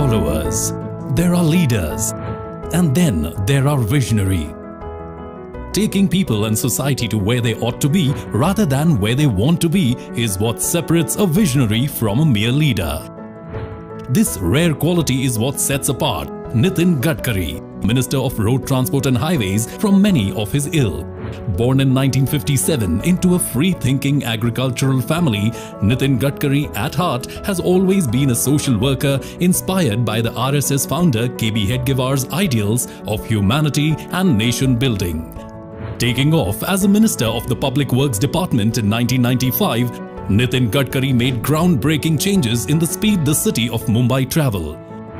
followers, there are leaders, and then there are visionary. Taking people and society to where they ought to be rather than where they want to be is what separates a visionary from a mere leader. This rare quality is what sets apart Nitin Gadkari, Minister of Road Transport and Highways, from many of his ilk. Born in 1957 into a free-thinking agricultural family, Nitin Gadkari at heart has always been a social worker inspired by the RSS founder KB Hedgewar's ideals of humanity and nation building. Taking off as a Minister of the Public Works Department in 1995, Nitin Gadkari made groundbreaking changes in the speed the city of Mumbai travelled.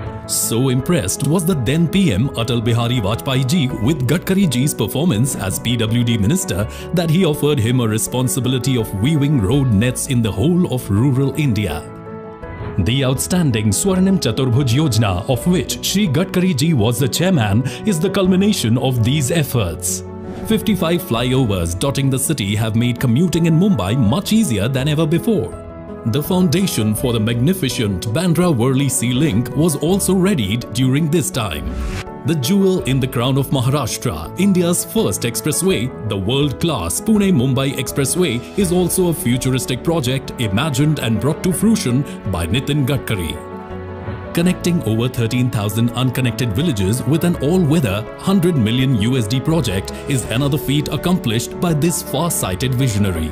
So impressed was the then PM Atal Bihari Vajpayee ji with Gadkari ji's performance as PWD Minister that he offered him a responsibility of weaving road nets in the whole of rural India. The outstanding Swarnim Chaturbhuj Yojana, of which Shri Gadkari ji was the chairman, is the culmination of these efforts. 55 flyovers dotting the city have made commuting in Mumbai much easier than ever before. The foundation for the magnificent Bandra-Worli Sea Link was also readied during this time. The jewel in the crown of Maharashtra, India's first expressway, the world-class Pune-Mumbai Expressway, is also a futuristic project imagined and brought to fruition by Nitin Gadkari. Connecting over 13,000 unconnected villages with an all-weather $100 million project is another feat accomplished by this far-sighted visionary.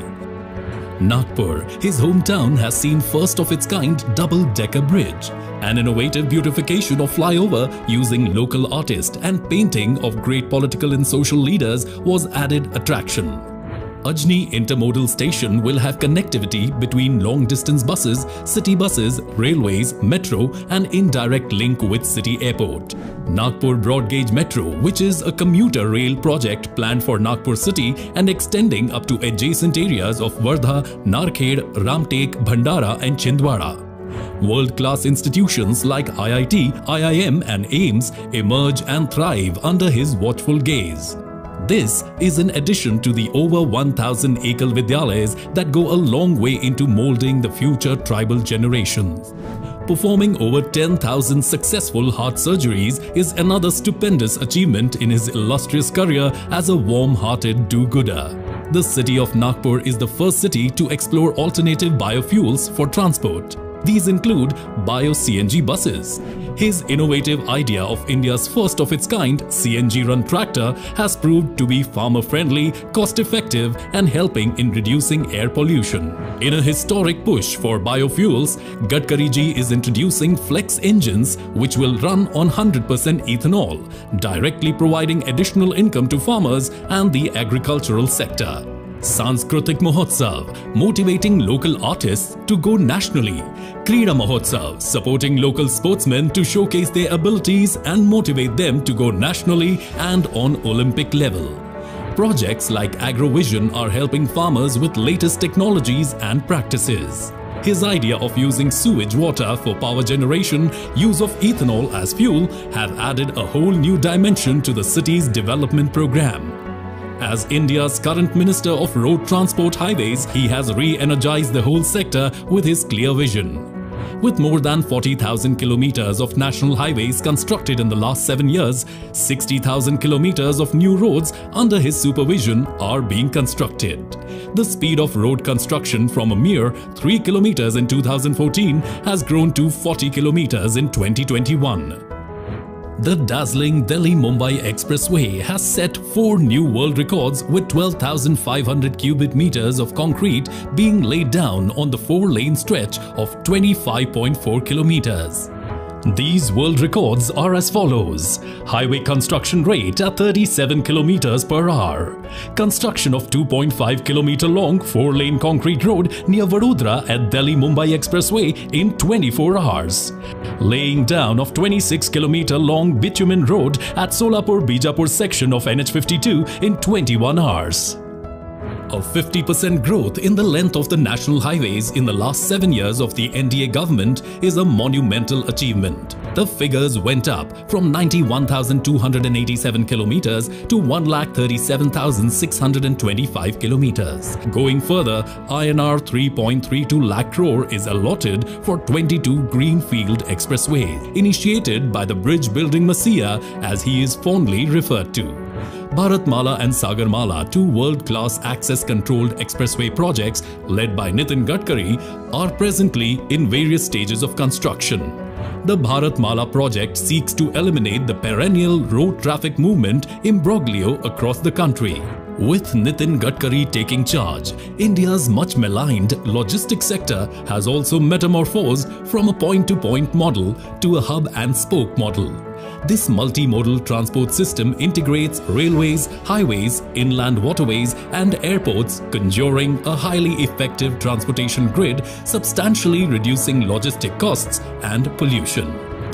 Nagpur, his hometown, has seen first of its kind double-decker bridge. An innovative beautification of flyover using local artists and painting of great political and social leaders was added attraction. Ajni Intermodal Station will have connectivity between long-distance buses, city buses, railways, metro and indirect link with city airport. Nagpur Broad-Gauge Metro, which is a commuter rail project planned for Nagpur city and extending up to adjacent areas of Wardha, Narkhed, Ramtek, Bhandara and Chhindwara. World-class institutions like IIT, IIM and AIIMS emerge and thrive under his watchful gaze. This is in addition to the over 1,000 Ekal Vidyalayas that go a long way into molding the future tribal generations. Performing over 10,000 successful heart surgeries is another stupendous achievement in his illustrious career as a warm-hearted do-gooder. The city of Nagpur is the first city to explore alternative biofuels for transport. These include bio-CNG buses. His innovative idea of India's first of its kind CNG-run tractor has proved to be farmer-friendly, cost-effective and helping in reducing air pollution. In a historic push for biofuels, Gadkari ji is introducing flex engines which will run on 100% ethanol, directly providing additional income to farmers and the agricultural sector. Sanskritik Mahotsav, motivating local artists to go nationally. Krida Mahotsav, supporting local sportsmen to showcase their abilities and motivate them to go nationally and on Olympic level. Projects like AgroVision are helping farmers with latest technologies and practices. His idea of using sewage water for power generation, use of ethanol as fuel have added a whole new dimension to the city's development program. As India's current Minister of Road Transport Highways, he has re-energized the whole sector with his clear vision. With more than 40,000 kilometers of national highways constructed in the last 7 years, 60,000 kilometers of new roads under his supervision are being constructed. The speed of road construction from a mere 3 kilometers in 2014 has grown to 40 kilometers in 2021. The dazzling Delhi-Mumbai Expressway has set 4 new world records with 12,500 cubic meters of concrete being laid down on the 4-lane stretch of 25.4 kilometers. These world records are as follows: highway construction rate at 37 kilometers per hour, construction of 2.5 kilometer long 4-lane concrete road near Vadodara at Delhi-Mumbai Expressway in 24 hours, laying down of 26 kilometer long bitumen road at Solapur-Bijapur section of NH52 in 21 hours. A 50% growth in the length of the national highways in the last 7 years of the NDA government is a monumental achievement. The figures went up from 91,287 kilometers to 1,37,625 kilometers. Going further, INR 3.32 lakh crore is allotted for 22 greenfield expressways, initiated by the bridge building messiah, as he is fondly referred to. Bharatmala and Sagarmala, two world-class access-controlled expressway projects led by Nitin Gadkari, are presently in various stages of construction. The Bharatmala project seeks to eliminate the perennial road traffic movement imbroglio across the country. With Nitin Gadkari taking charge, India's much maligned logistics sector has also metamorphosed from a point-to-point model to a hub-and-spoke model. This multimodal transport system integrates railways, highways, inland waterways and airports, conjuring a highly effective transportation grid, substantially reducing logistic costs and pollution.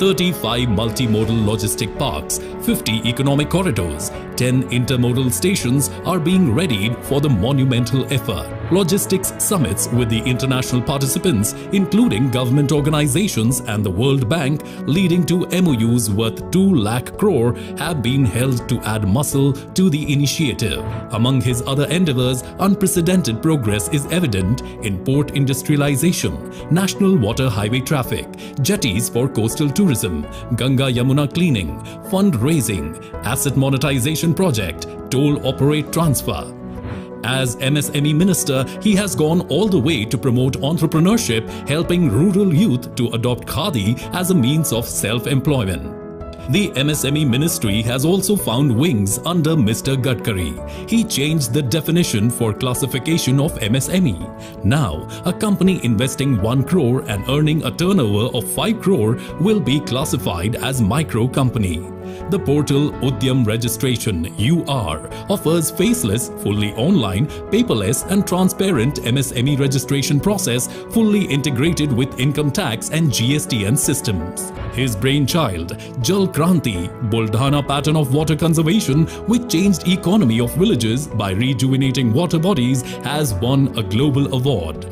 35 multimodal logistic parks, 50 economic corridors, 10 intermodal stations are being readied for the monumental effort. Logistics summits with the international participants, including government organizations and the World Bank, leading to MOUs worth 2 lakh crore, have been held to add muscle to the initiative. Among his other endeavors, unprecedented progress is evident in port industrialization, national water highway traffic, jetties for coastal tourism, Ganga Yamuna cleaning, fundraising, asset monetization project, toll operate transfer. As MSME Minister, he has gone all the way to promote entrepreneurship, helping rural youth to adopt khadi as a means of self-employment. The MSME ministry has also found wings under Mr. Gadkari. He changed the definition for classification of MSME. Now, a company investing 1 crore and earning a turnover of 5 crore will be classified as micro company. The portal Udyam Registration (UR) offers faceless, fully online, paperless and transparent MSME registration process, fully integrated with income tax and GSTN systems. His brainchild, Jal Kranti, Buldhana pattern of water conservation which changed economy of villages by rejuvenating water bodies, has won a global award.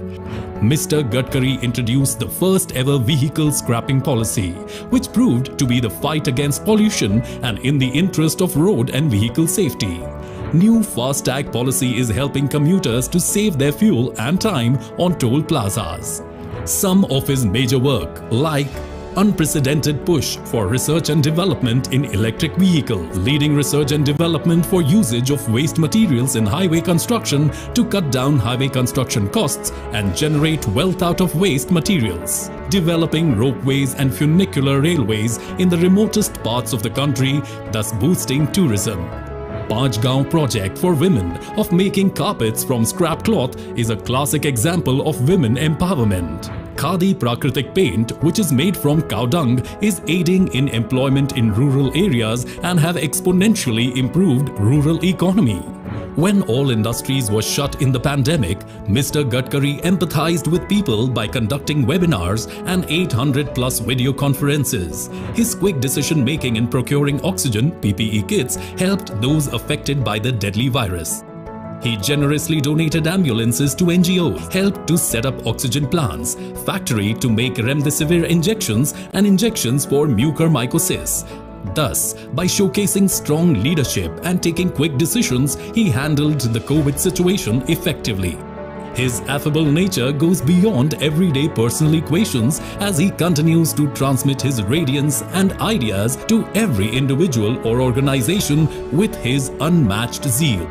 Mr. Gadkari introduced the first ever vehicle scrapping policy, which proved to be the fight against pollution and in the interest of road and vehicle safety. New FASTag policy is helping commuters to save their fuel and time on toll plazas. Some of his major work, like unprecedented push for research and development in electric vehicles, leading research and development for usage of waste materials in highway construction to cut down highway construction costs and generate wealth out of waste materials, developing ropeways and funicular railways in the remotest parts of the country, thus boosting tourism. Panchgaon project for women of making carpets from scrap cloth is a classic example of women empowerment. Khadi Prakritik paint, which is made from cow dung, is aiding in employment in rural areas and have exponentially improved rural economy. When all industries were shut in the pandemic, Mr. Gadkari empathized with people by conducting webinars and 800+ video conferences. His quick decision-making in procuring oxygen (PPE) kits helped those affected by the deadly virus. He generously donated ambulances to NGOs, helped to set up oxygen plants, factory to make remdesivir injections and injections for mucormycosis. Thus, by showcasing strong leadership and taking quick decisions, he handled the COVID situation effectively. His affable nature goes beyond everyday personal equations as he continues to transmit his radiance and ideas to every individual or organization with his unmatched zeal.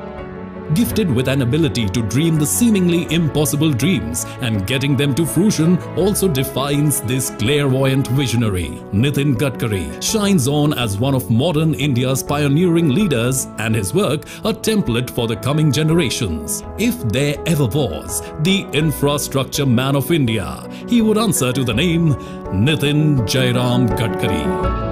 Gifted with an ability to dream the seemingly impossible dreams and getting them to fruition also defines this clairvoyant visionary. Nitin Gadkari shines on as one of modern India's pioneering leaders and his work a template for the coming generations. If there ever was the infrastructure man of India, he would answer to the name Nitin Jairam Gadkari.